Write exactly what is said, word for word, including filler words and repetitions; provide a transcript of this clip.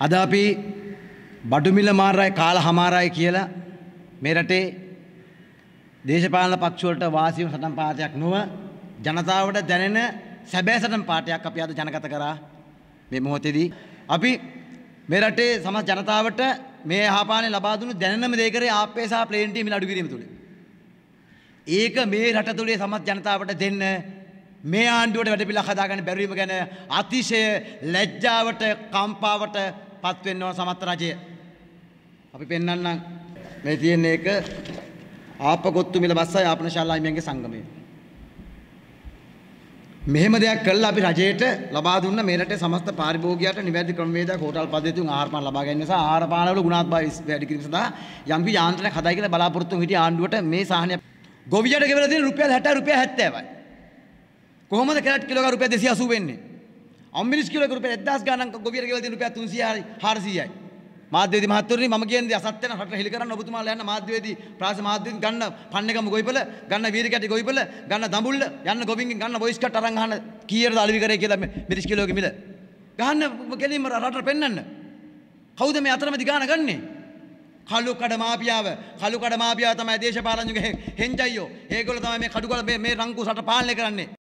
අද අපි බඩු මිල මාරයි කාලා හමාරයි කියලා මේ රටේ දේශපාලන පක්ෂ වලට වාසි වන සටන් පාඨයක් නොව ජනතාවට දැනෙන සැබෑ සටන් පාඨයක් අපි අද ජනගත කරා මේ මොහොතේදී අපි මේ රටේ සමස්ත ජනතාවට මේ ආපානේ ලබා දුණු දැනෙනම දේ කරේ ආප්පේ සහ ප්ලේන් ටී මිල අඩු කිරීම තුලින්. ඒක මේ රට තුලේ සමස්ත ජනතාවට දෙන්න මේ ආණ්ඩුවට වැඩපිළිවෙලක් හදාගන්න බැරි වීම ගැන අතිශය ලැජ්ජාවට කම්පාවට පත් වෙන්න ඕන සමස්ත රජය. අපි පෙන්වන්නම් මේ තියෙන එක ආපකොත්තු මිල බස්සයි ආපනශාලා හිමියන්ගේ සංගමය. මෙහෙම දෙයක් කළා අපි රජයට ලබා දුන්න මේ රටේ සමස්ත පාරිභෝගිකයට නිවැරදි ක්‍රමවේදයක් හෝටල් පද්ධතියෙන් ආහාර පාන ලබා ගැනීම නිසා ආහාර පාන වල ගුණාත්මක වැඩි කිරීම සඳහා යම්කි යාන්ත්‍රණයක් හදායි කියලා බලාපොරොත්තු හිටිය ආණ්ඩුවට මේ සාහනය ගොවියට ගෙවලා තියෙන රුපියල් හැටයි රුපියල් හැත්තෑවයි. කොහොමද කැරට් කිලෝක රුපියල් දෙසිය අසූ වෙන්නේ? අම්මිරිස් කිලෝක රුපියල් එක්දාස් ගණන් ගොවියට ගෙවලා තියෙන රුපියල් තුන්සියයි හාරසියයි. මාධ්‍යවේදී මහත්වරුනි මම කියන්නේ අසත්‍යන රට හෙලි කරන්න ඔබතුමාලා යන්න මාධ්‍යවේදී ප්‍රාස මාධ්‍යවේදී ගන්න පන්නේගම ගොවිපළ ගන්න වීර කැටි ගොවිපළ ගන්න දඹුල්ල යන්න ගොවින්ගෙන් ගන්න වොයිස් කට් අරන් අහන්න කීයටද අලෙවි කරේ කියලා මිරිස් කිලෝගේ මිල ගහන්න කෙලින්ම රටට පෙන්වන්න. කවුද මේ අතරමැදි ගාන ගන්නේ? කළු කඩ මාපියාව කළු කඩ මාපියාව තමයි දේශපාලනඥයෝ හෙන්ජයියෝ. ඒගොල්ලෝ තමයි මේ කඩු කඩ මේ රංකු රට පාලනය කරන්නේ.